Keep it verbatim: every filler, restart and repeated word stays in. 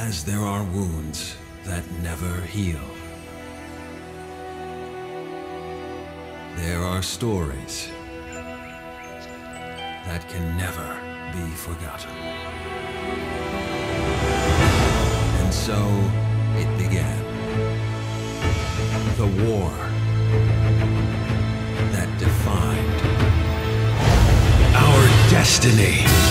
as there are wounds that never heal. There are stories that can never be forgotten. And so it began. The war that defined our destiny.